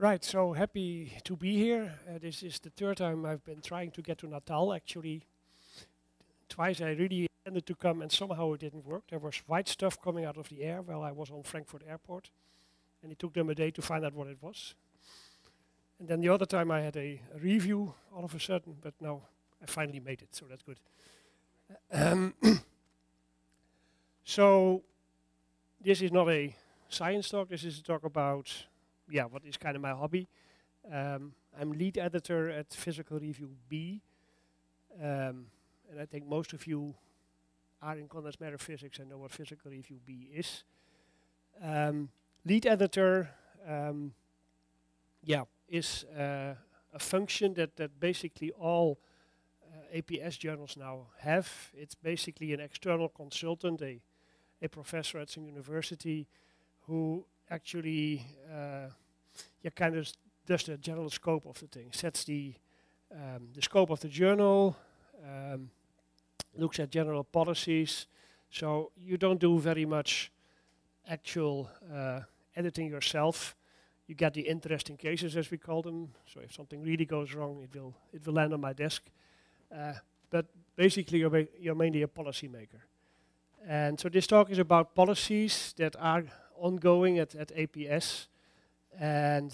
Right, so happy to be here. This is the third time I've been trying to get to Natal. Actually, twice I really intended to come and somehow it didn't work. There was white stuff coming out of the air while I was on Frankfurt Airport, and it took them a day to find out what it was. And then the other time I had a review all of a sudden, but now I finally made it, so that's good. Um, so this is not a science talk, this is a talk about what is kind of my hobby. I'm lead editor at Physical Review B, and I think most of you are in condensed matter physics and know what Physical Review B is. Lead editor is a function that basically all APS journals now have. It's basically an external consultant, a professor at some university who actually kind of does the general scope of the thing, sets the scope of the journal, looks at general policies. So you don't do very much actual editing yourself. You get the interesting cases, as we call them. So if something really goes wrong, it will land on my desk. But basically, you're mainly a policy maker. And so this talk is about policies that are ongoing at APS. And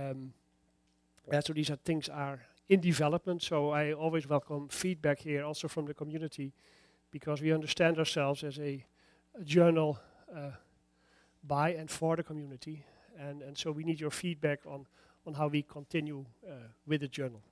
so these are things are in development. So I always welcome feedback here, also from the community, because we understand ourselves as a journal by and for the community. And so we need your feedback on how we continue with the journal.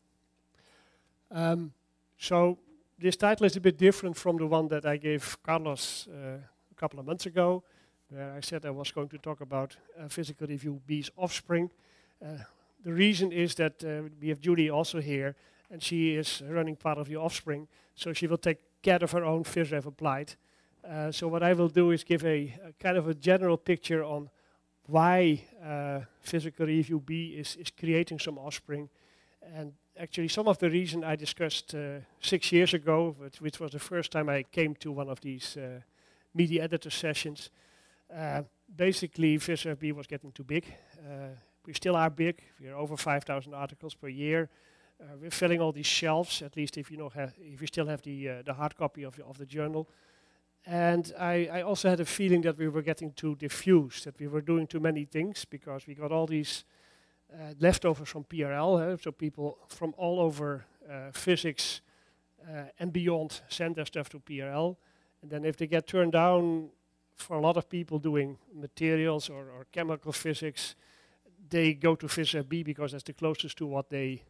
So this title is a bit different from the one that I gave Carlos a couple of months ago, where I said I was going to talk about Physical Review B's offspring. The reason is that we have Julie also here, and she is running part of the offspring, so she will take care of her own PhysRev Applied. So what I will do is give a kind of a general picture on why Physical Review B is creating some offspring. And actually some of the reason I discussed 6 years ago, which was the first time I came to one of these media editor sessions. Basically, PhysRev B was getting too big. We still are big. We're over 5,000 articles per year. We're filling all these shelves, at least if you still have the hard copy of the journal. And I also had a feeling that we were getting too diffused, that we were doing too many things, because we got all these leftovers from PRL, so people from all over physics and beyond send their stuff to PRL. And then if they get turned down, for a lot of people doing materials or chemical physics, they go to PhysRev B because that's the closest to what they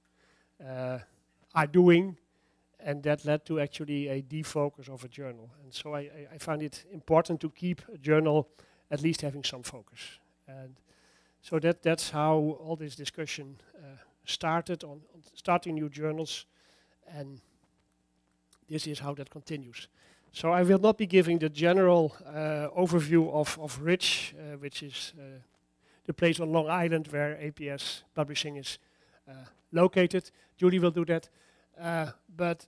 are doing. And that led to actually a defocus of a journal. And so I found it important to keep a journal at least having some focus. And so that's how all this discussion started on starting new journals. And this is how that continues. So I will not be giving the general overview of RICH, which is the place on Long Island where APS Publishing is located. Julie will do that. But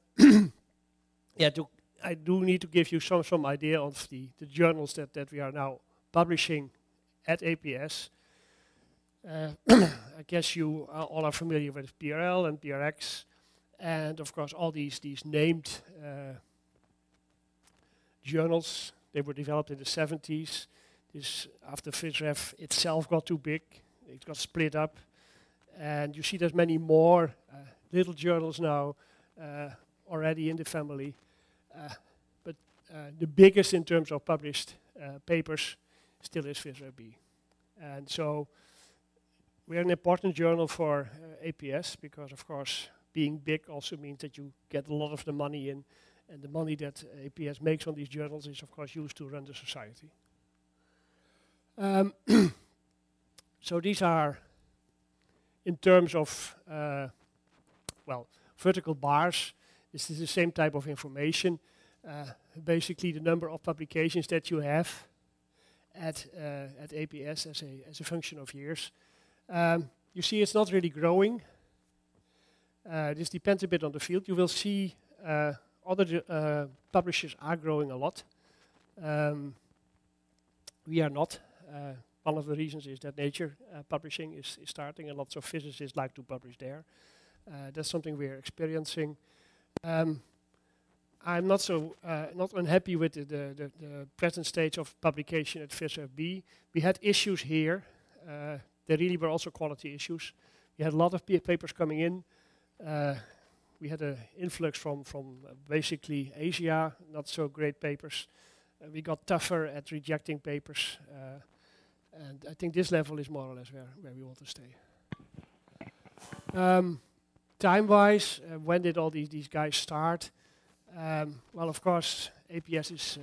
I do need to give you some idea of the journals that we are now publishing at APS. I guess you all are familiar with PRL and PRX, and of course all these named journals. They were developed in the 70s. After PhysRev itself got too big, it got split up, and you see there's many more little journals now already in the family, but the biggest in terms of published papers still is PhysRev B. And so we're an important journal for APS because, of course, being big also means that you get a lot of the money in, and the money that APS makes on these journals is, of course, used to run the society. So these are, in terms of, vertical bars. This is the same type of information. Basically, the number of publications that you have at APS as a function of years. You see, it's not really growing. This depends a bit on the field. You will see other publishers are growing a lot. We are not. one of the reasons is that Nature publishing is starting, and lots of physicists like to publish there. That's something we're experiencing. I'm not unhappy with the present stage of publication at FISRFB. We had issues here. There really were also quality issues. We had a lot of papers coming in. We had an influx from basically Asia, not so great papers. We got tougher at rejecting papers. And I think this level is more or less where we want to stay. Time-wise, when did all these guys start? Well, of course, APS is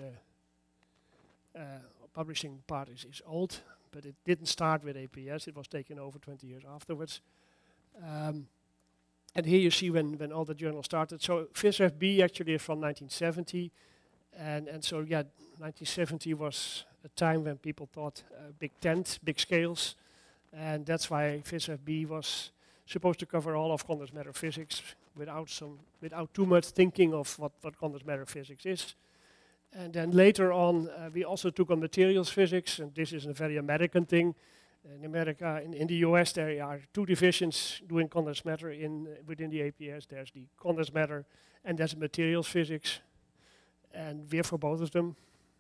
publishing part is old, but it didn't start with APS. It was taken over 20 years afterwards. And here you see when all the journals started. So FISRFB actually is from 1970. And so, yeah, 1970 was a time when people thought big tent, big scales. And that's why FISRFB was supposed to cover all of condensed matter physics without too much thinking of what condensed matter physics is. And then later on, we also took on materials physics, and this is a very American thing. In America, in the US, there are two divisions doing condensed matter within the APS. There's the condensed matter, and there's materials physics. And we're for both of them.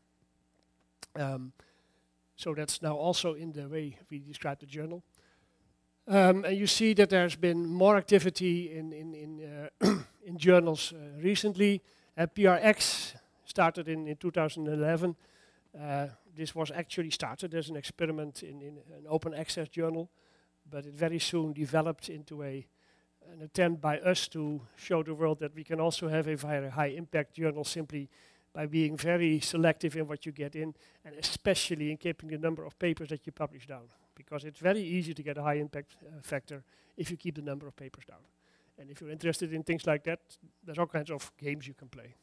So that's now also in the way we describe the journal. And you see that there's been more activity in journals recently. PRX started in 2011. This was actually started as an experiment in an open access journal, but it very soon developed into an attempt by us to show the world that we can also have a very high impact journal simply by being very selective in what you get in, and especially in keeping the number of papers that you publish down. Because it's very easy to get a high impact factor if you keep the number of papers down. And if you're interested in things like that, there's all kinds of games you can play.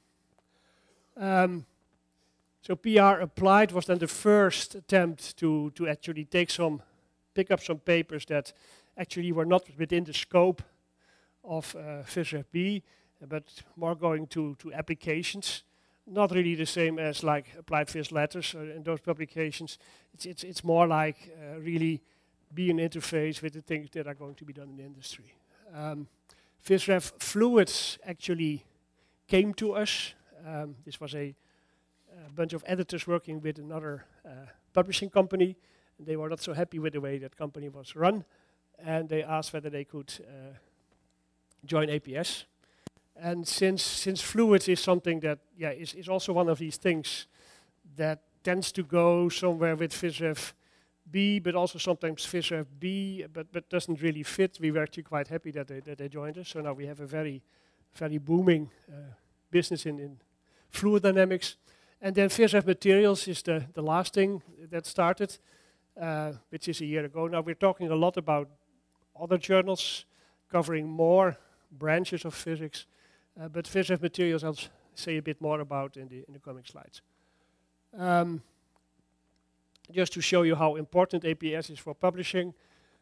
So PR Applied was then the first attempt to actually pick up some papers that actually were not within the scope of FISRFB, but more going to applications. Not really the same as like Applied Phys Letters and those publications. It's more like really be an interface with the things that are going to be done in the industry. FISREF Fluids actually came to us. This was a bunch of editors working with another publishing company. And they were not so happy with the way that company was run. And they asked whether they could join APS. And since Fluids is something that is also one of these things that tends to go somewhere with FISRFB, but also sometimes FISRFB, but doesn't really fit, we were actually quite happy that they joined us. So now we have a very, very booming business in fluid dynamics. And then FISRF Materials is the last thing that started, which is a year ago. Now we're talking a lot about other journals covering more branches of physics. But FISRF Materials I'll say a bit more about in the coming slides. Just to show you how important APS is for publishing.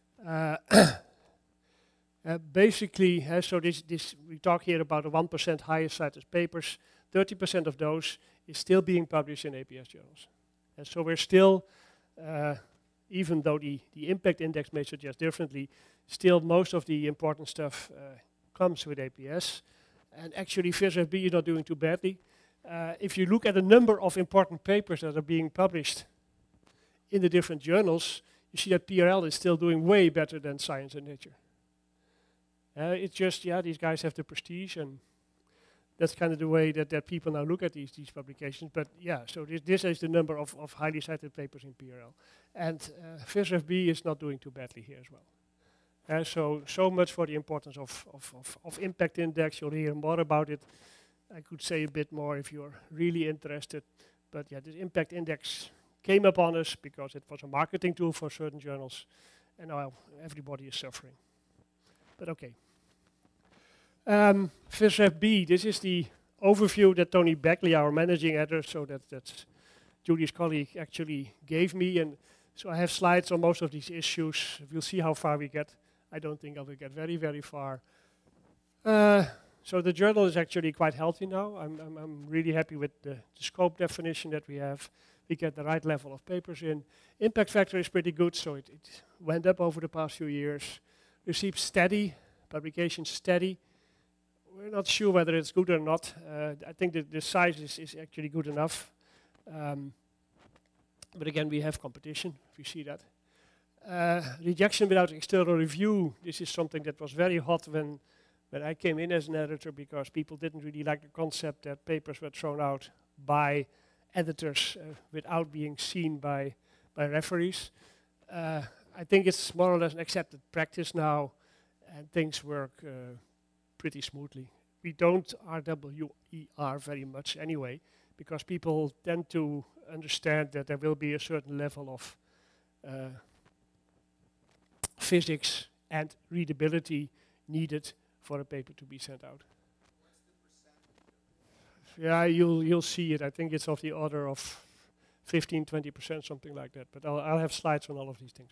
Basically, so we talk here about the 1% highest cited papers. 30% of those is still being published in APS journals. And so we're still, even though the impact index may suggest differently, still most of the important stuff comes with APS. And actually, FISRFB is not doing too badly. If you look at the number of important papers that are being published in the different journals, you see that PRL is still doing way better than Science and Nature. It's just, these guys have the prestige, and that's kind of the way that people now look at these publications. But so this is the number of highly cited papers in PRL. And FISRFB is not doing too badly here as well. So much for the importance of impact index. You'll hear more about it. I could say a bit more if you're really interested. But this impact index came upon us because it was a marketing tool for certain journals. And now everybody is suffering. But okay. FISRFB, this is the overview that Tony Beckley, our managing editor, so that's Julie's colleague, actually gave me. And so I have slides on most of these issues. We'll see how far we get. I don't think I will get very, very far. So the journal is actually quite healthy now. I'm really happy with the scope definition that we have. we get the right level of papers in. Impact factor is pretty good, so it went up over the past few years. Receipts steady, publications steady. We're not sure whether it's good or not. I think that the size is actually good enough. But again, we have competition, if you see that. Rejection without external review. This is something that was very hot when I came in as an editor, because people didn't really like the concept that papers were thrown out by editors without being seen by referees. I think it's more or less an accepted practice now, and things work pretty smoothly. We don't RWER very much anyway, because people tend to understand that there will be a certain level of physics and readability needed for a paper to be sent out. Yeah, you'll see it. I think it's of the order of 15-20%, something like that. But I'll have slides on all of these things.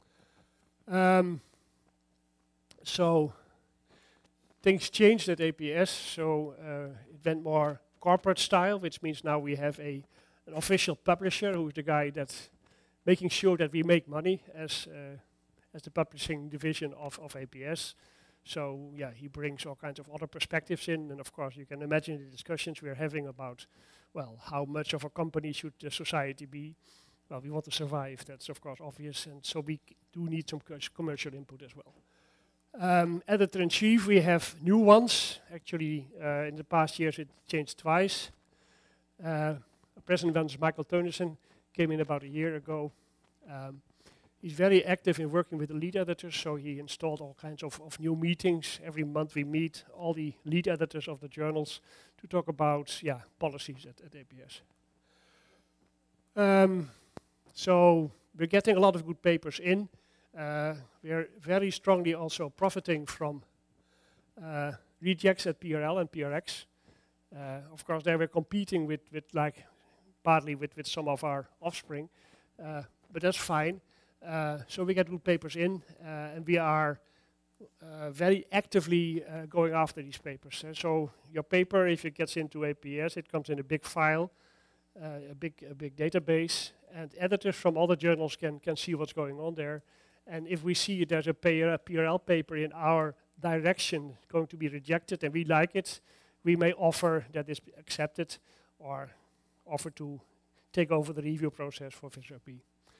So things changed at APS. So it went more corporate style, which means now we have an official publisher who's the guy that's making sure that we make money as the publishing division of APS. So yeah, he brings all kinds of other perspectives in, and of course you can imagine the discussions we're having about, well, how much of a company should the society be? Well, we want to survive, that's of course obvious, and so we do need some commercial input as well. Editor-in-chief, we have new ones. Actually, in the past years it changed twice. Present one is Michael Teunissen, came in about a year ago. He's very active in working with the lead editors, so he installed all kinds of new meetings. Every month we meet all the lead editors of the journals to talk about policies at APS. So we're getting a lot of good papers in. We are very strongly also profiting from rejects at PRL and PRX. Of course, they were competing with partly with some of our offspring, but that's fine. So we get good papers in, and we are very actively going after these papers. So your paper, if it gets into APS, it comes in a big file, a big database, and editors from all the journals can see what's going on there. And if we see there's a PRL paper in our direction going to be rejected and we like it, we may offer that it's accepted or offer to take over the review process for FISRP.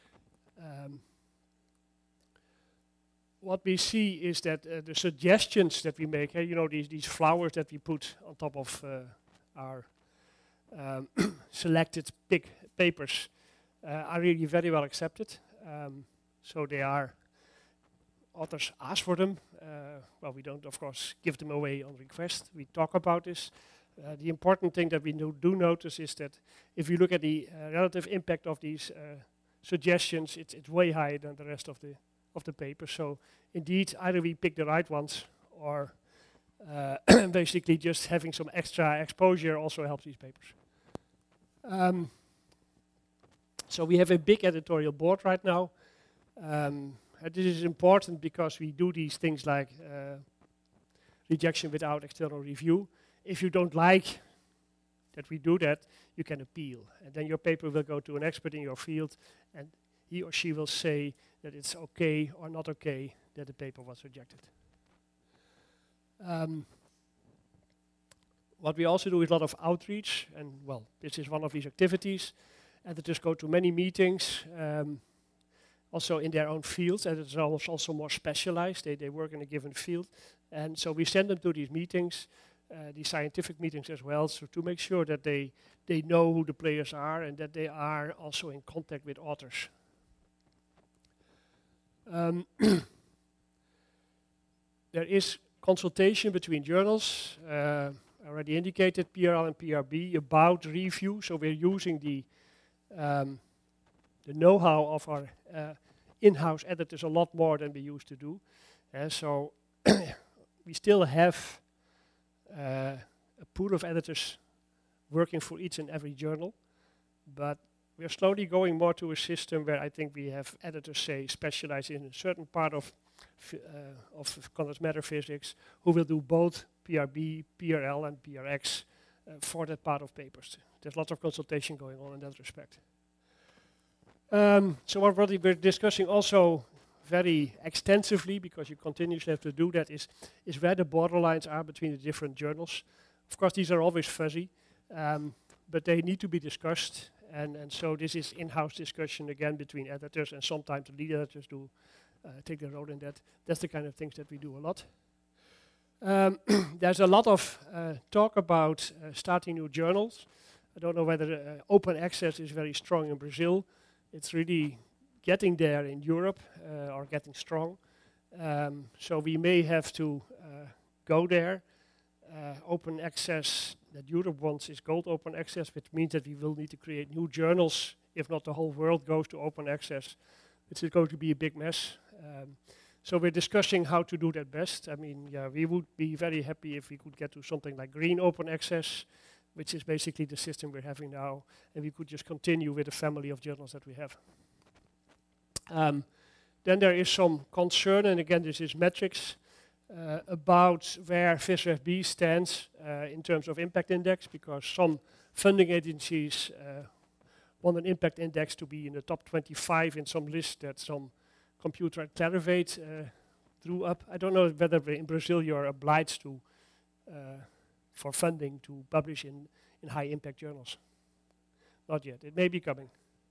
What we see is that the suggestions that we make, these flowers that we put on top of our selected big papers are really very well accepted. So authors ask for them. Well, we don't, of course, give them away on request. We talk about this. The important thing that we do notice is that if you look at the relative impact of these suggestions, it's way higher than the rest of the papers. So indeed, either we pick the right ones, or basically just having some extra exposure also helps these papers. So we have a big editorial board right now. This is important because we do these things like rejection without external review. If you don't like that we do that, you can appeal. And then your paper will go to an expert in your field, and he or she will say that it's okay or not okay that the paper was rejected. What we also do is a lot of outreach, and well, this is one of these activities. Editors go to many meetings, also in their own fields. Editors are also more specialized. They work in a given field. And so we send them to these meetings, these scientific meetings as well, so to make sure that they know who the players are and that they are also in contact with authors. There is consultation between journals. I already indicated PRL and PRB about review, so we're using the know-how of our in-house editors a lot more than we used to do. So we still have a pool of editors working for each and every journal, but we're slowly going more to a system where I think we have editors, say, specialized in a certain part of condensed matter physics, who will do both PRB, PRL, and PRX for that part of papers. There's lots of consultation going on in that respect. So what we're discussing also very extensively, because you continuously have to do that, is where the borderlines are between the different journals. Of course, these are always fuzzy, but they need to be discussed. And so this is in-house discussion again between editors, and sometimes the lead editors do take the role in that. That's the kind of things that we do a lot. There's a lot of talk about starting new journals. I don't know whether open access is very strong in Brazil. It's really getting there in Europe, or getting strong. So we may have to go there. Open access that Europe wants is gold open access, which means that we will need to create new journals, if not the whole world goes to open access, which is going to be a big mess. So we're discussing how to do that best. I mean, yeah, we would be very happy if we could get to something like green open access, which is basically the system we're having now, and we could just continue with the family of journals that we have. Then there is some concern, and again this is metrics, about where FISRF-B stands in terms of impact index, because some funding agencies want an impact index to be in the top 25 in some list that some computer Clarivate drew up. I don't know whether in Brazil you're obliged to, for funding, to publish in high impact journals. Not yet, it may be coming.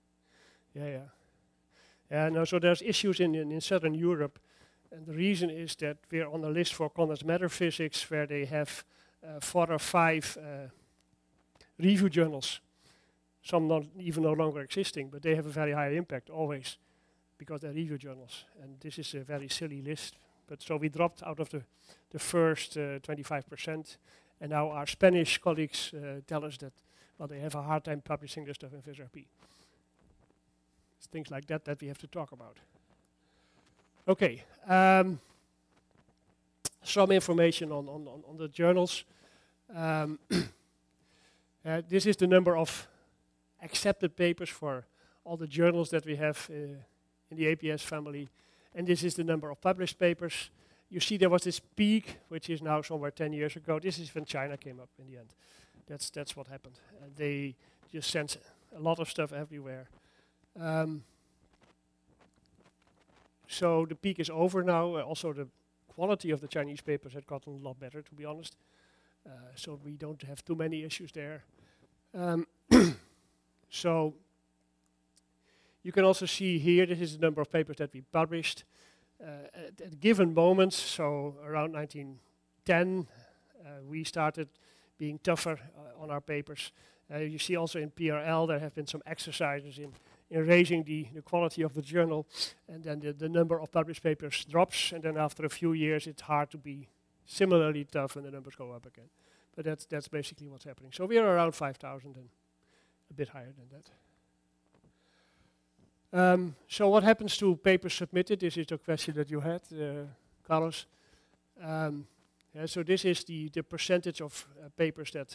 Yeah, no, so there's issues in Southern Europe, and the reason is that we're on a list for condensed matter physics where they have 4 or 5 review journals, some not even no longer existing, but they have a very high impact always, because they're review journals, and this is a very silly list. But so we dropped out of the first 25%, and now our Spanish colleagues tell us that, well, they have a hard time publishing this stuff in FISRF-B. It's things like that that we have to talk about. Okay, some information on the journals. This is the number of accepted papers for all the journals that we have in the APS family, and this is the number of published papers. You see there was this peak, which is now somewhere 10 years ago. This is when China came up in the end. That's what happened. They just sent a lot of stuff everywhere. So the peak is over now. Also the quality of the Chinese papers had gotten a lot better, to be honest. So we don't have too many issues there. So you can also see here, this is the number of papers that we published. At given moments, so around 1910, we started being tougher on our papers. You see also in PRL there have been some exercises in raising the quality of the journal, and then the number of published papers drops, and then after a few years it's hard to be similarly tough and the numbers go up again. But that's basically what's happening. So we are around 5,000 and a bit higher than that. So what happens to papers submitted? This is the question that you had, Carlos. So this is the percentage of papers that's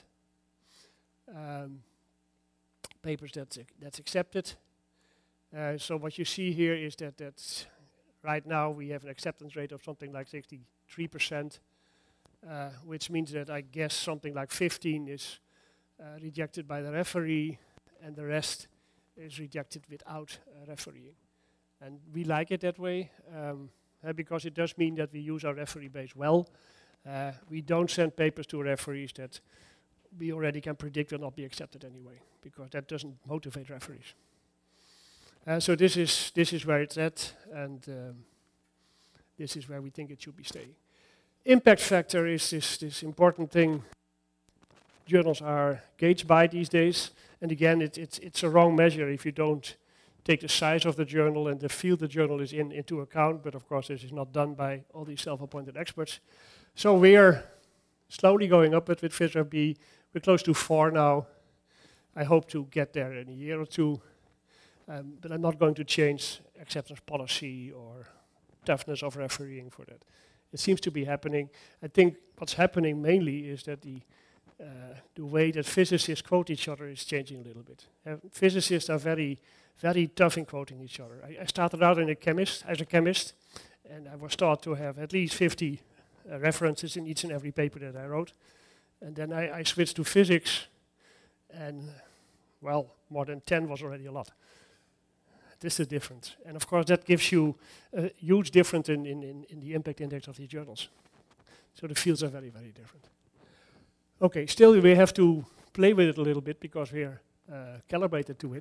accepted. So what you see here is that right now we have an acceptance rate of something like 63%, which means that I guess something like 15 is rejected by the referee, and the rest is rejected without refereeing. And we like it that way, because it does mean that we use our referee base well. We don't send papers to referees that we already can predict will not be accepted anyway, because that doesn't motivate referees. So this is where it's at, and this is where we think it should be staying. Impact factor is this important thing journals are gauged by these days. And again, it's a wrong measure if you don't take the size of the journal and the field the journal is in into account. But of course, this is not done by all these self-appointed experts. So we're slowly going up with FISRF-B. We're close to 4 now. I hope to get there in a year or two. But I'm not going to change acceptance policy or toughness of refereeing for that. It seems to be happening. I think what's happening mainly is that the way that physicists quote each other is changing a little bit. Physicists are very, very tough in quoting each other. I started out as a chemist, and I was taught to have at least 50 references in each and every paper that I wrote. And then I switched to physics, and well, more than 10 was already a lot. This is different. And of course, that gives you a huge difference in the impact index of these journals. So the fields are very, very different. Okay, still we have to play with it a little bit because we are calibrated to it.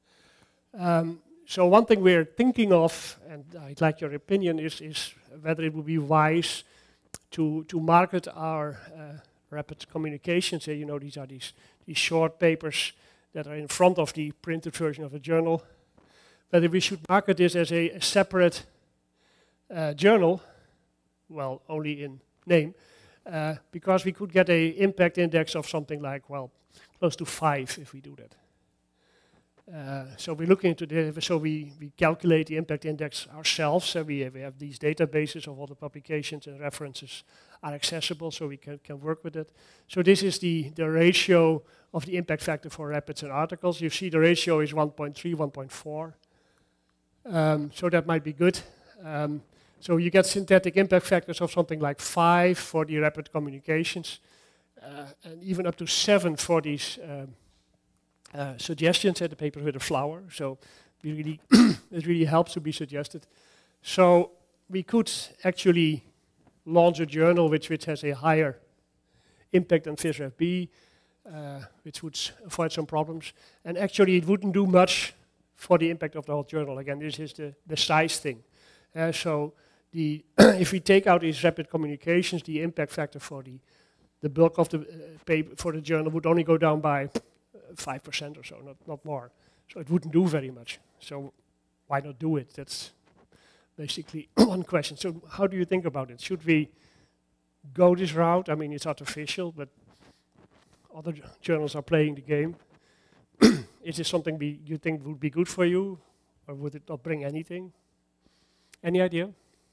So one thing we're thinking of, and I'd like your opinion, is whether it would be wise to market our rapid communications. You know, these are these short papers that are in front of the printed version of a journal. Whether we should market this as a separate journal, well, only in name, because we could get an impact index of something like, well, close to 5 if we do that. So we're looking into this, so we calculate the impact index ourselves, so we have these databases of all the publications and references are accessible, so we can work with it. So this is the ratio of the impact factor for rapids and articles. You see the ratio is 1.3, 1.4. So that might be good. So you get synthetic impact factors of something like 5 for the rapid communications, and even up to 7 for these suggestions at the paper with a flower. So we really it really helps to be suggested. So we could actually launch a journal which has a higher impact than FISREF-B, which would avoid some problems. And actually it wouldn't do much for the impact of the whole journal. Again, this is the size thing. So if we take out these rapid communications, the impact factor for the bulk of the paper for the journal would only go down by 5% or so, not more. So it wouldn't do very much. So why not do it? That's basically one question. So how do you think about it? Should we go this route? I mean, it's artificial, but other journals are playing the game. Is this something you think would be good for you, or would it not bring anything? Any idea?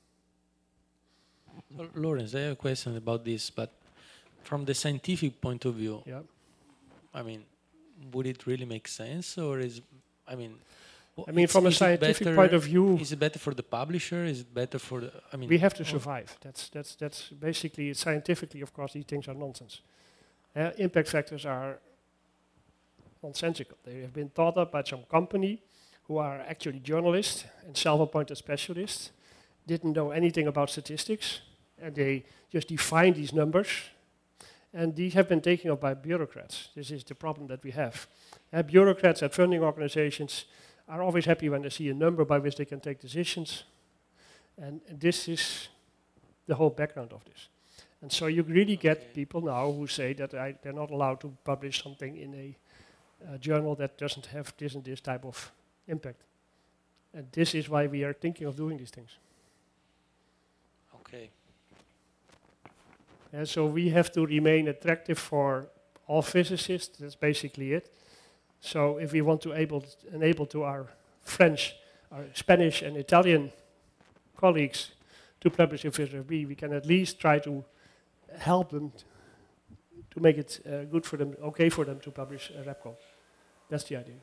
Well, Lawrence, I have a question about this, but from the scientific point of view, yeah. I mean, would it really make sense, or from a scientific point of view, is it better for the publisher? Is it better for the? I mean, we have to survive. That's basically scientifically. Of course, these things are nonsense. Impact factors are nonsensical. They have been thought up by some company who are actually journalists and self-appointed specialists, didn't know anything about statistics, and they just defined these numbers. And these have been taken up by bureaucrats. This is the problem that we have. Bureaucrats at funding organizations are always happy when they see a number by which they can take decisions. And this is the whole background of this. And so you really get people now who say that they're not allowed to publish something in a journal that doesn't have this and this type of impact. And this is why we are thinking of doing these things. Okay. And so we have to remain attractive for all physicists. That's basically it. So if we want to enable to our French, our Spanish and Italian colleagues to publish in FISREF-B, we can at least try to help them to make it good for them, okay for them to publish REPCO. That's the idea.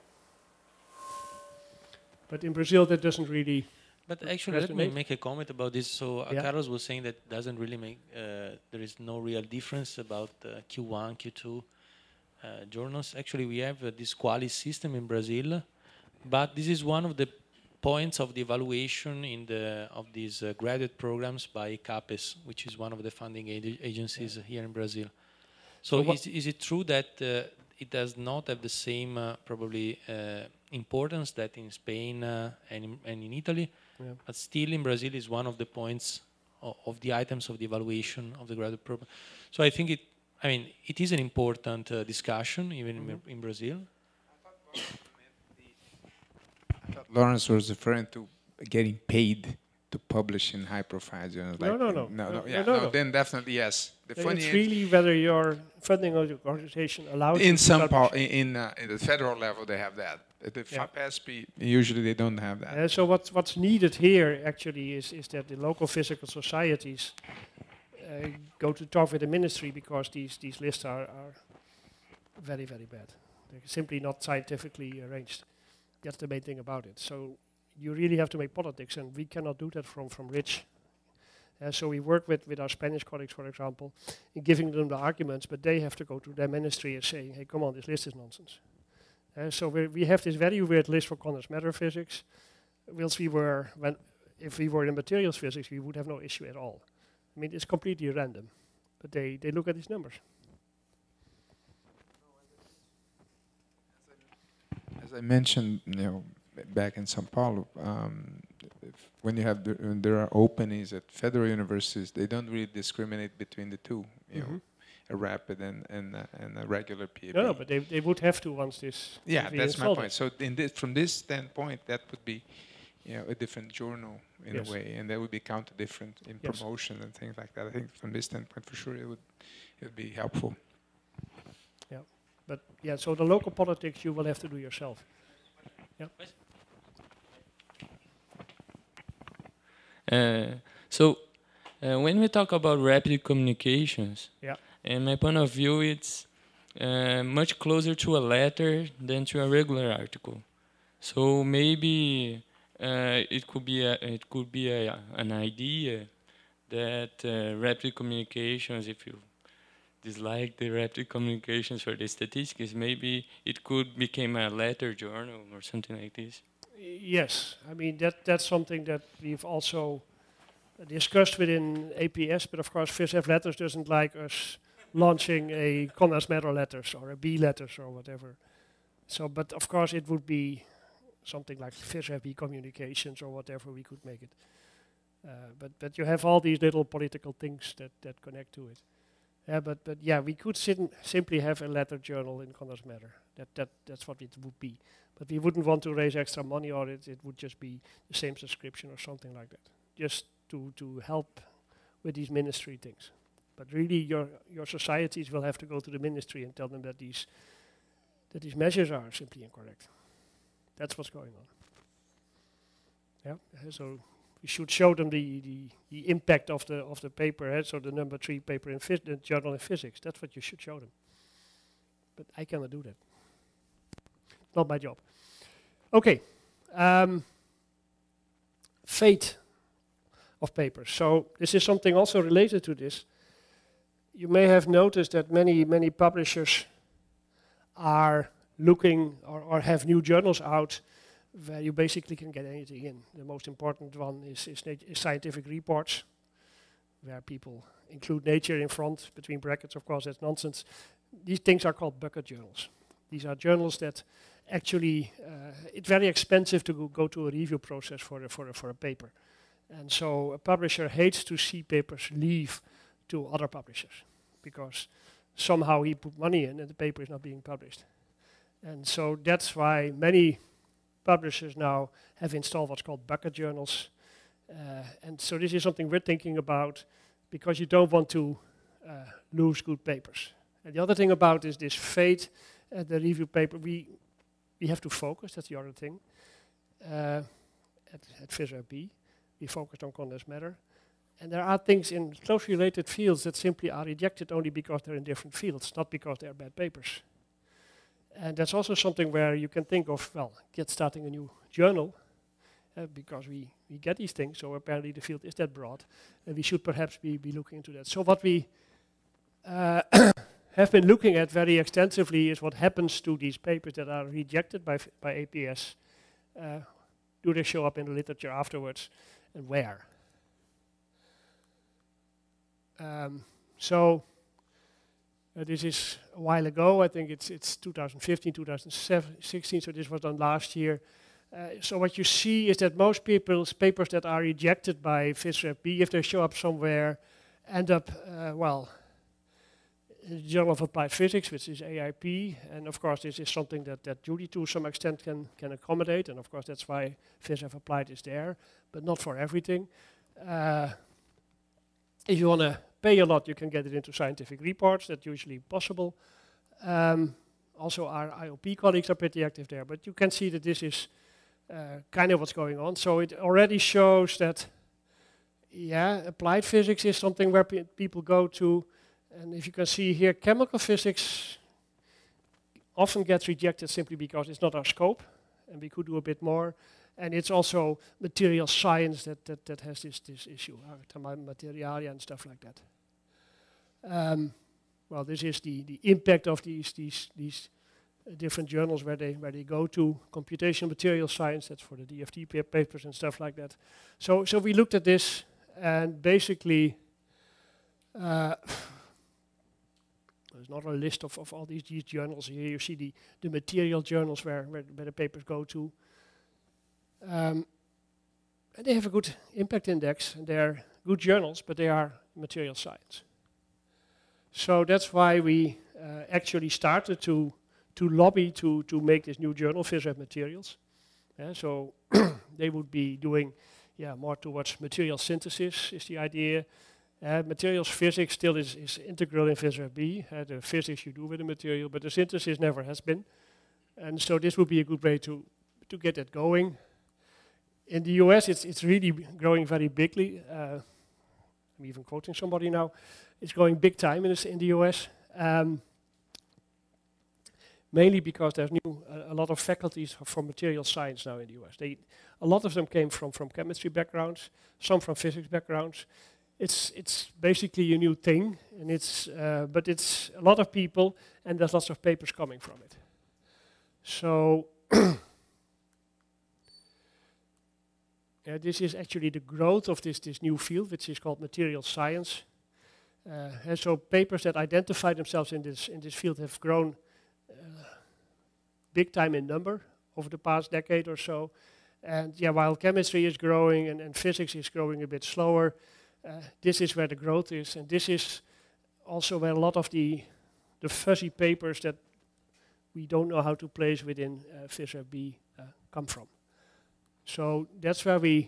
But in Brazil, that doesn't really. But actually, let me make a comment about this. So Carlos was saying that doesn't really make, there is no real difference about Q1, Q2 journals. Actually, we have this QALY system in Brazil, but this is one of the points of the evaluation of these graduate programs by CAPES, which is one of the funding agencies here in Brazil. So is it true that it does not have the same probably importance that in Spain and in Italy? Yeah. But still in Brazil is one of the points of the items of the evaluation of the graduate program. So I think it is an important discussion even in Brazil. I thought Lawrence was referring to getting paid to publish in high-profile journals. No. Then definitely yes. It's really whether your funding organization allows in some part in the federal level they have that. At the FAPESP, usually they don't have that. So what's needed here actually is that the local physical societies go to talk with the ministry, because these lists are very, very bad. They're simply not scientifically arranged. That's the main thing about it. So you really have to make politics, and we cannot do that from Rich. So we work with our Spanish colleagues, for example, in giving them the arguments, but they have to go to their ministry and saying, hey, come on, this list is nonsense. So we have this very weird list for condensed matter physics. Whilst if we were in materials physics, we would have no issue at all. I mean, it's completely random, but they look at these numbers. As I mentioned, back in São Paulo, when you have when there are openings at federal universities, they don't really discriminate between the two. A rapid and a regular PhD. No, but they would have to once this. Yeah, that's my point. So from this standpoint, that would be, a different journal in a way, and that would be counted different in promotion and things like that. I think from this standpoint, for sure, it would be helpful. Yeah, but so the local politics you will have to do yourself. Yeah. When we talk about rapid communications, in my point of view, it's much closer to a letter than to a regular article. So maybe it could be an idea that rapid communications, if you dislike the rapid communications for the statistics, maybe it could become a letter journal or something like this. Yes, I mean that's something that we've also discussed within APS, but of course PhysF Letters doesn't like us launching a condensed matter letters or a B letters or whatever. So, but of course it would be something like PhysF B communications or whatever we could make it. But you have all these little political things that connect to it. But we could simply have a letter journal in condensed matter. That's what it would be. But we wouldn't want to raise extra money on it. It would just be the same subscription or something like that, just to help with these ministry things. But really, your societies will have to go to the ministry and tell them that these measures are simply incorrect. That's what's going on. Yeah. So we should show them the impact of the paper. So the number 3 paper in the journal in physics. That's what you should show them. But I cannot do that. Not my job. Okay. Fate of papers. So this is something also related to this. You may have noticed that many publishers are looking or have new journals out where you basically can get anything in. The most important one is scientific reports, where people include nature in front, between brackets, of course, that's nonsense. These things are called bucket journals. These are journals that actually, it's very expensive to go to a review process for a paper. And so a publisher hates to see papers leave to other publishers, because somehow he put money in and the paper is not being published. And so that's why many publishers now have installed what's called bucket journals. And so this is something we're thinking about, because you don't want to lose good papers. And the other thing about is this fate, the review paper, we have to focus, that's the other thing. At PhysF B, we focused on condensed matter. And there are things in closely related fields that simply are rejected only because they're in different fields, not because they're bad papers. And that's also something where you can think of, starting a new journal, because we get these things, so apparently the field is that broad, and we should perhaps be looking into that. So what we have been looking at very extensively is what happens to these papers that are rejected by APS. Do they show up in the literature afterwards, and where? This is a while ago. I think it's 2015, 2016, so this was done last year. So what you see is that most people's papers that are rejected by PhysF B, if they show up somewhere, end up, in the Journal of Applied Physics, which is AIP, and of course this is something that Judy to some extent can accommodate, and of course that's why PhysF Applied is there, but not for everything. If you want to pay a lot, you can get it into scientific reports. That's usually possible. Also, our IOP colleagues are pretty active there, but you can see that this is kind of what's going on. So it already shows that, applied physics is something where people go to. And if you can see here, chemical physics often gets rejected simply because it's not our scope, and we could do a bit more. And it's also material science that has this issue, materialia and stuff like that. This is the impact of these different journals where they go to. Computational material science, that's for the DFT papers and stuff like that. So we looked at this, and basically there's not a list of all these journals here. You see the material journals where the papers go to. And they have a good impact index, and they're good journals, but they are material science. So that's why we actually started to lobby to make this new journal, PhysRev Materials. So they would be doing more towards material synthesis is the idea. Materials physics still is integral in PhysRev-B. The physics you do with the material, but the synthesis never has been. And so this would be a good way to get that going. In the US, it's really growing very bigly. I'm even quoting somebody now. It's growing big time in the US. Mainly because there's a lot of faculties from material science now in the US. A lot of them came from chemistry backgrounds, some from physics backgrounds. It's basically a new thing, and but it's a lot of people, and there's lots of papers coming from it. So this is actually the growth of this new field, which is called material science. And so papers that identify themselves in this field have grown big time in number over the past decade or so. And while chemistry is growing and physics is growing a bit slower, this is where the growth is, and this is also where a lot of the fuzzy papers that we don't know how to place within PhysRev-B come from. So that's where we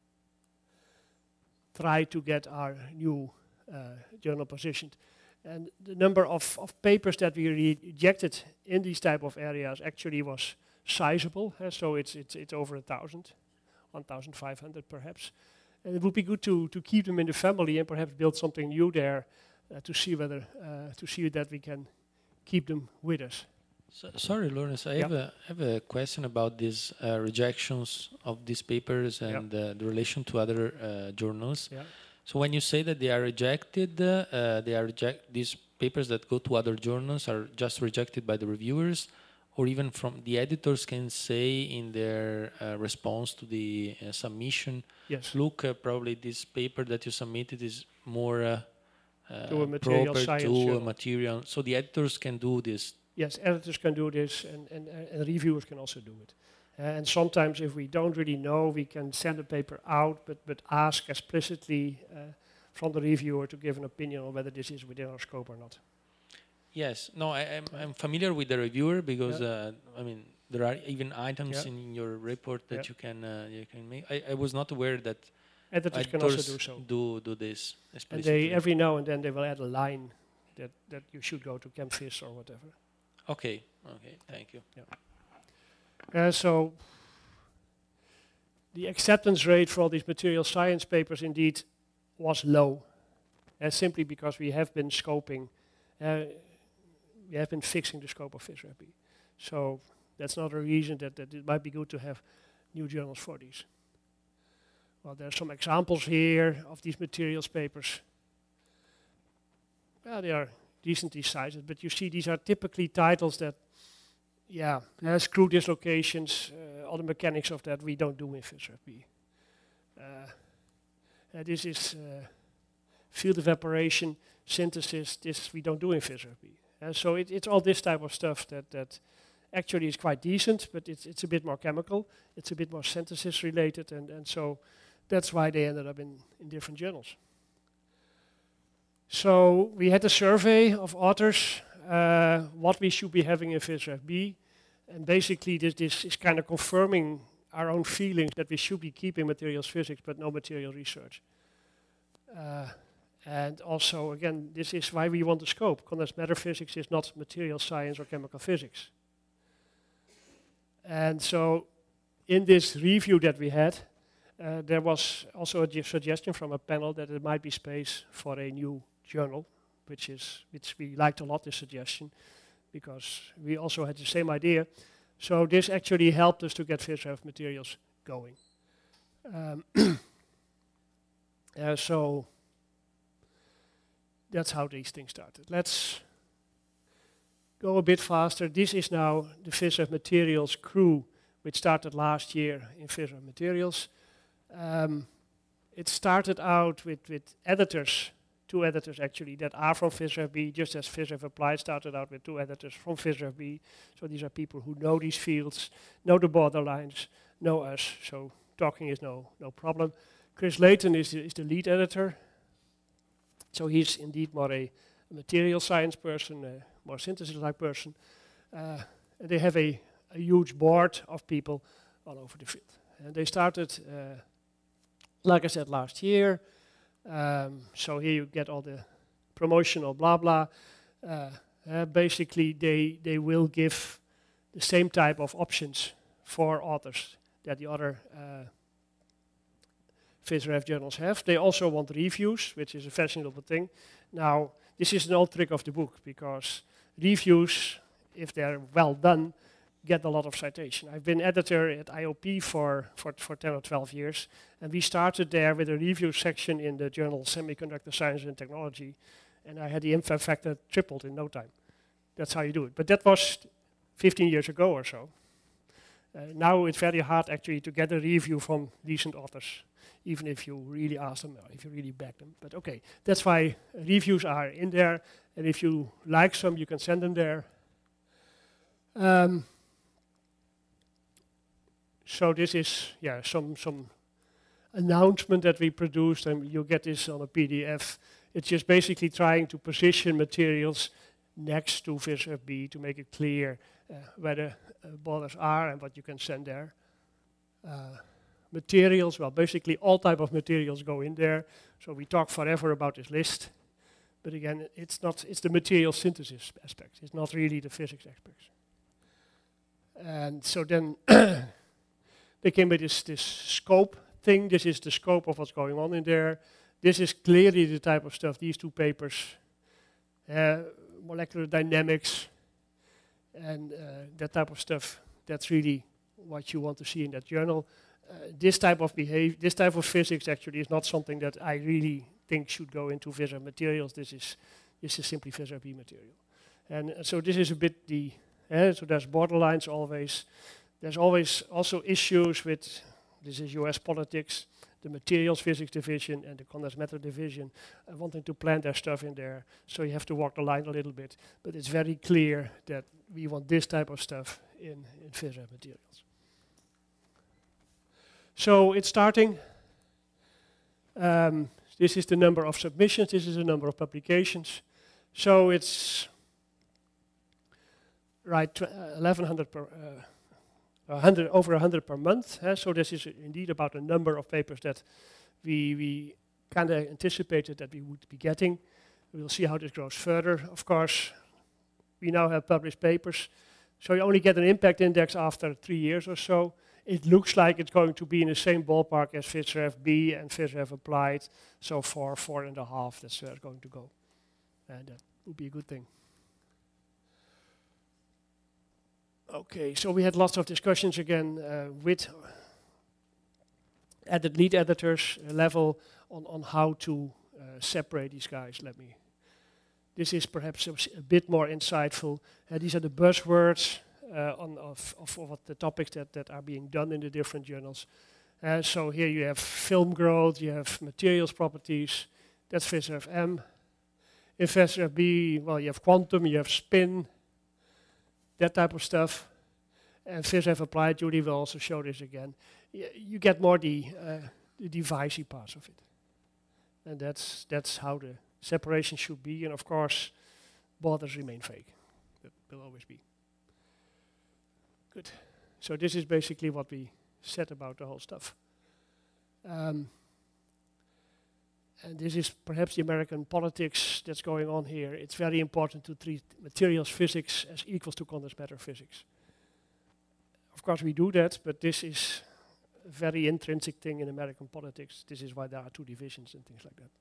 try to get our new journal positioned. And the number of papers that we rejected in these type of areas actually was sizable. So it's over 1,000, 1,500 perhaps. And it would be good to keep them in the family and perhaps build something new there to see whether that we can keep them with us. So, sorry, Lawrence, I have a question about these rejections of these papers and the relation to other journals. Yeah. So when you say that they are rejected, these papers that go to other journals are just rejected by the reviewers, or even from the editors can say in their response to the submission, yes, look, probably this paper that you submitted is more to a material proper science to journal. a material. So the editors can do this. Yes, editors can do this, and reviewers can also do it. And sometimes if we don't really know, we can send a paper out, but ask explicitly from the reviewer to give an opinion on whether this is within our scope or not. Yes, no, I'm familiar with the reviewer because I mean there are even items in your report that you can make. I was not aware that editors can also do so. Do this explicitly. And they every now and then they will add a line that you should go to ChemPhys or whatever. Okay, thank you. Yeah. So the acceptance rate for all these material science papers indeed was low, simply because we have been scoping. We have been fixing the scope of PhysRev-B. So that's not a reason that it might be good to have new journals for these. Well, there are some examples here of these materials papers. Well, they are decently sized, but you see these are typically titles that, screw dislocations, all the mechanics of that we don't do in PhysRev-B. This is field evaporation, synthesis, this we don't do in PhysRev-B. So it's all this type of stuff that actually is quite decent, but it's a bit more chemical, it's a bit more synthesis related, and so that's why they ended up in different journals. So we had a survey of authors, what we should be having in PhysRev-B, and basically this is kind of confirming our own feelings that we should be keeping materials physics but no material research. And also, again, this is why we want the scope. Condensed matter physics is not material science or chemical physics. And so in this review that we had, there was also a suggestion from a panel that there might be space for a new journal, which we liked a lot, this suggestion, because we also had the same idea. So this actually helped us to get PhysRev Materials going. So that's how these things started. go a bit faster. This is now the PhysRev Materials crew, which started last year in PhysRev Materials. It started out with editors, 2 editors actually, that are from PhysRev-B, just as PhysRev Applied started out with 2 editors from PhysRev-B. So these are people who know these fields, know the borderlines, know us, so talking is no problem. Chris Layton is the lead editor. So he's indeed more a material science person, a more synthesis-like person. And they have a huge board of people all over the field. And they started, like I said, last year. So here you get all the promotional blah blah. Basically, they will give the same type of options for authors that the other PhysRev journals have. They also want reviews, which is a fashionable thing. Now, this is an old trick of the book, because reviews, if they're well done, get a lot of citation. I've been editor at IOP for 10 or 12 years, and we started there with a review section in the journal Semiconductor Science and Technology, and I had the impact factor tripled in no time. That's how you do it. But that was 15 years ago or so. Now it's very hard actually to get a review from decent authors, even if you really ask them, or if you really back them. But okay, that's why reviews are in there, and if you like some, you can send them there. So this is some announcement that we produced, and you get this on a PDF. It's just basically trying to position materials next to PhysRev-B to make it clear where the borders are and what you can send there. Materials, well, basically all type of materials go in there. So we talk forever about this list, but again, it's the material synthesis aspect. It's not really the physics aspects. And so then they came with this scope thing. This is the scope of what's going on in there. This is clearly the type of stuff, these 2 papers, molecular dynamics, and that type of stuff. That's really what you want to see in that journal. This type of this type of physics actually is not something that I really think should go into PhysRev Materials. This is simply PhysRev-B material. And so this is a bit so there's borderlines always. There's always also issues with, this is US politics, the materials physics division and the condensed matter division wanting to plant their stuff in there. So you have to walk the line a little bit. But it's very clear that we want this type of stuff in PhysRev Materials. So it's starting. This is the number of submissions. This is the number of publications. So it's right 1,100 per, over 100 per month. So this is indeed about the number of papers that we kind of anticipated that we would be getting. We'll see how this grows further. Of course, we now have published papers. So you only get an impact index after 3 years or so. It looks like it's going to be in the same ballpark as PhysRev-B and PhysRev Applied. So for 4.5, that's where it's going to go. And that would be a good thing. Okay, so we had lots of discussions again with at the lead editors level on how to separate these guys. This is perhaps a bit more insightful. These are the buzzwords of what the topics that are being done in the different journals. So here you have film growth, you have materials properties, that's PhysRev-M. In PhysRev-B, well, you have quantum, you have spin, that type of stuff. And PhysRev Applied, Judy will also show this again. You get more the devicey parts of it. And that's how the separation should be. And of course, borders remain vague. That will always be. Good. So this is basically what we said about the whole stuff. And this is perhaps the American politics that's going on here. It's very important to treat materials physics as equals to condensed matter physics. Of course we do that, but this is a very intrinsic thing in American politics. This is why there are 2 divisions and things like that.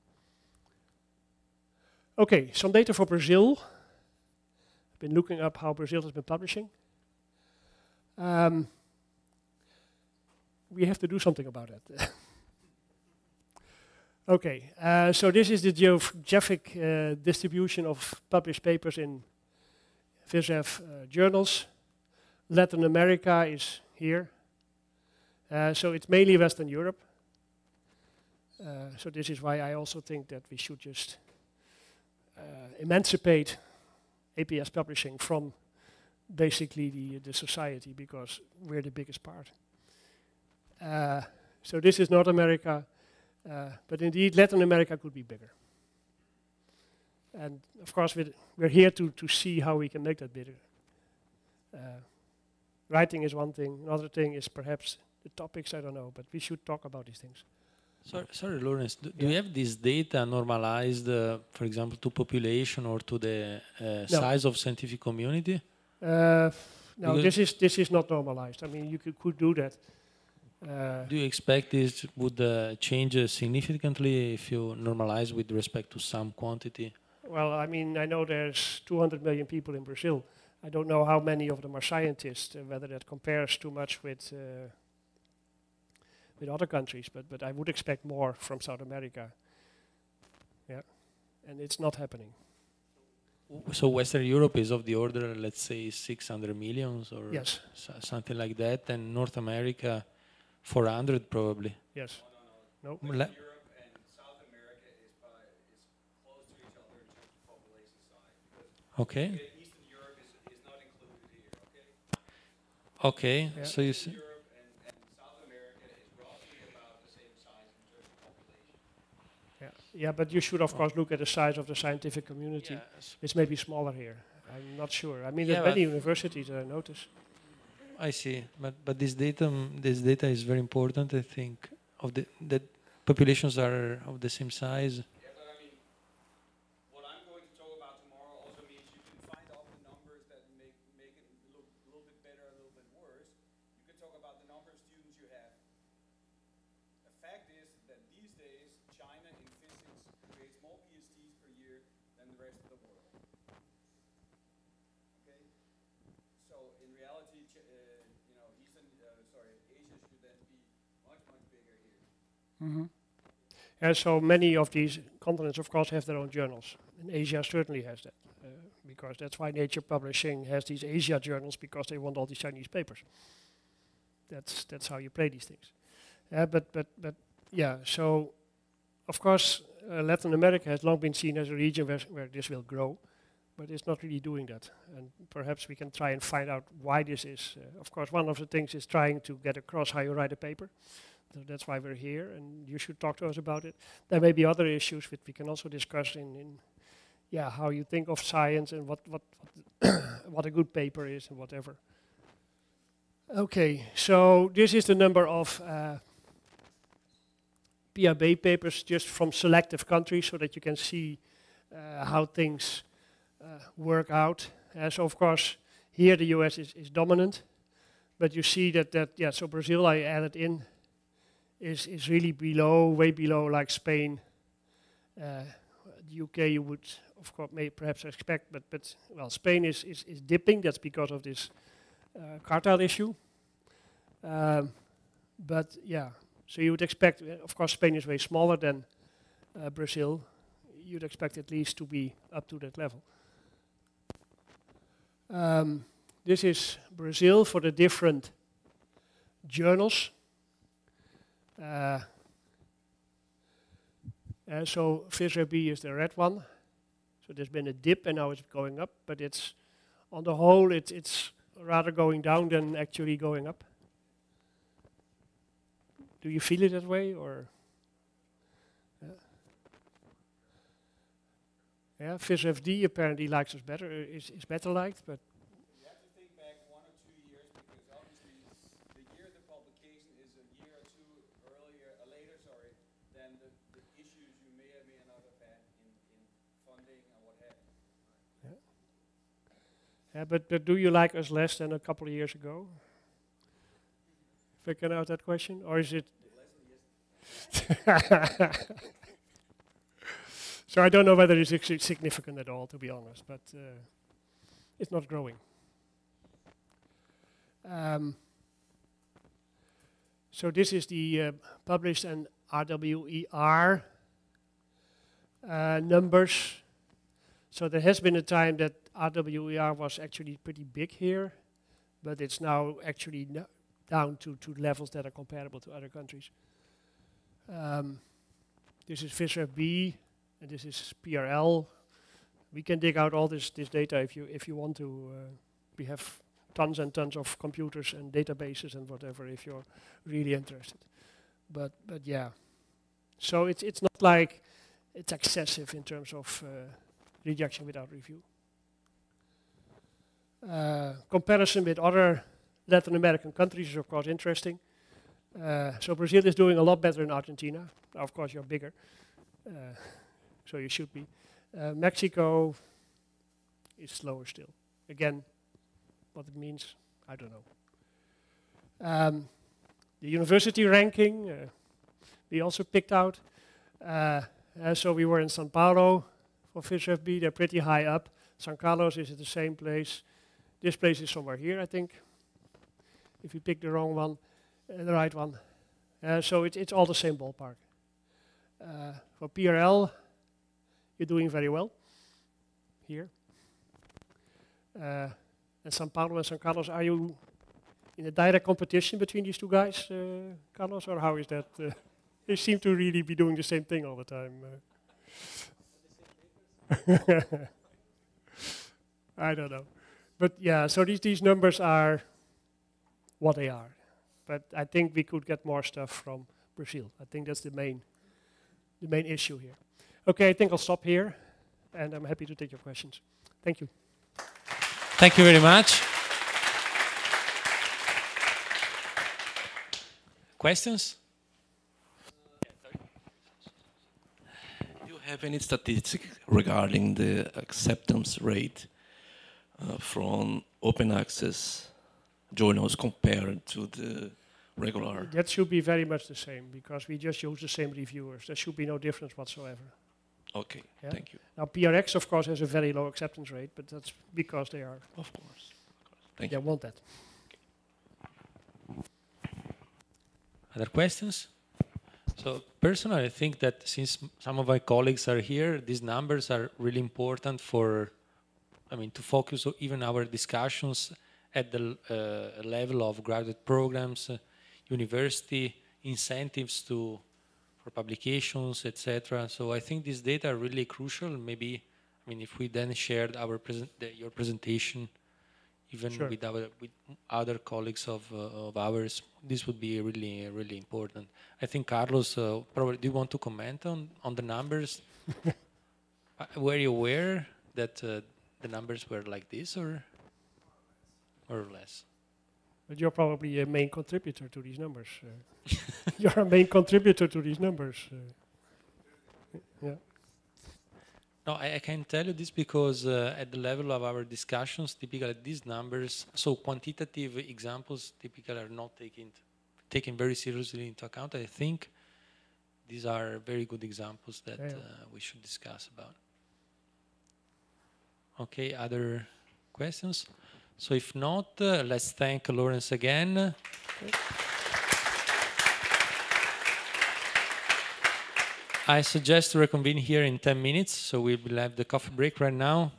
Okay, some data for Brazil. I've been looking up how Brazil has been publishing. We have to do something about it. Okay, so this is the geographic distribution of published papers in FISREV journals. Latin America is here. So it's mainly Western Europe. So this is why I also think that we should just emancipate APS publishing from basically the society, because we're the biggest part. So this is North America, but indeed Latin America could be bigger. And of course we're here to see how we can make that bigger. Writing is one thing, another thing is perhaps the topics, I don't know, but we should talk about these things. Sorry, Lawrence, do you have this data normalized, for example, to population or to the size of scientific community? No, because this is not normalized. I mean, you could do that. Do you expect this would change significantly if you normalize with respect to some quantity? Well, I mean, I know there's 200 million people in Brazil. I don't know how many of them are scientists, whether that compares too much with other countries, but I would expect more from South America. Yeah, and it's not happening. So Western Europe is of the order, let's say, 600 millions or yes, something like that, and North America, 400 probably. Yes. No. Western Europe and South America is close to each other in terms of population size. Okay. Eastern Europe is not included here. Okay. Yeah. So you see. Yeah, but you should of course look at the size of the scientific community. Yes. It's maybe smaller here. I'm not sure. I mean, there's many universities that I notice. I see, but this data is very important. I think that populations are of the same size. Yeah, but I mean, what I'm going to talk about tomorrow also means you can find out the numbers that make it look a little bit better, a little bit worse. You can talk about the number of students you have. The fact is that these days, China in physics creates more PhDs per year than the rest of the world. Okay? So in reality, Asia should then be much, much bigger here. Mm-hmm. And so many of these continents, of course, have their own journals. And Asia certainly has that, because that's why Nature Publishing has these Asia journals, because they want all these Chinese papers. That's how you play these things. But yeah, so of course Latin America has long been seen as a region where this will grow, but it's not really doing that. And perhaps we can try and find out why this is. Of course, one of the things is trying to get across how you write a paper. So that's why we're here, and you should talk to us about it. There may be other issues which we can also discuss in how you think of science and what what a good paper is and whatever. Okay, so this is the number of PhD papers just from selective countries, so that you can see how things work out. So of course, here the US is dominant, but you see that so Brazil I added in is really below, way below, like Spain. The UK you would of course perhaps expect, but well, Spain is dipping. That's because of this cartel issue. But yeah, so you would expect, of course, Spain is way smaller than Brazil. You'd expect at least to be up to that level. This is Brazil for the different journals. So FISREV B is the red one. So there's been a dip and now it's going up, but it's on the whole it's rather going down than actually going up. Do you feel it that way, or? Yeah, FISREV D apparently likes us better, is better liked, but. You have to think back 1 or 2 years, because obviously the year of the publication is a year or two later, than the issues you may or may not have had in funding and what have you. Yeah, but do you like us less than a couple of years ago? If I can ask that question, or is it? So I don't know whether it's significant at all, to be honest, but it's not growing. So this is the published and RWER numbers. So there has been a time that RWER was actually pretty big here, but it's now actually down to levels that are comparable to other countries. This is FISRF-B, and this is PRL. We can dig out all this data if you want to. We have tons and tons of computers and databases and whatever if you're really interested. But yeah, so it's not like it's excessive in terms of rejection without review. Comparison with other Latin American countries is of course interesting. So Brazil is doing a lot better than Argentina. Now, of course, you're bigger, so you should be. Mexico is slower still. Again, what it means, I don't know. The university ranking, we also picked out. So we were in São Paulo for FISRF-B. They're pretty high up. São Carlos is at the same place. This place is somewhere here, I think. If you pick the wrong one, the right one. So it's all the same ballpark. For PRL, you're doing very well here. And São Paulo and São Carlos, are you in a direct competition between these two guys, Carlos, or how is that? They seem to really be doing the same thing all the time. I don't know. But yeah, so these numbers are what they are. But I think we could get more stuff from Brazil. I think that's the main issue here. Okay, I think I'll stop here, and I'm happy to take your questions. Thank you. Thank you very much. Questions? Do you have any statistics regarding the acceptance rate from open access journals compared to the regular? That should be very much the same, because we just use the same reviewers. There should be no difference whatsoever. Okay, yeah? Thank you. Now PRX, of course, has a very low acceptance rate, but that's because they are. Of course. Thank you. They want that. Other questions? So personally, I think that since some of my colleagues are here, these numbers are really important for, to focus even our discussions at the level of graduate programs, university, incentives for publications, etc. So I think these data are really crucial. Maybe, if we then shared your presentation, even sure, with other colleagues of ours, this would be really, really important. I think Carlos, probably, do you want to comment on the numbers? Were you aware that the numbers were like this, or less? But you're probably a main contributor to these numbers. You're a main contributor to these numbers. Yeah. No, I can tell you this because at the level of our discussions, typically these numbers, so quantitative examples typically are not taken very seriously into account. I think these are very good examples that we should discuss about. Okay, other questions? So if not, let's thank Lawrence again. Okay. I suggest to reconvene here in 10 minutes, so we will have the coffee break right now.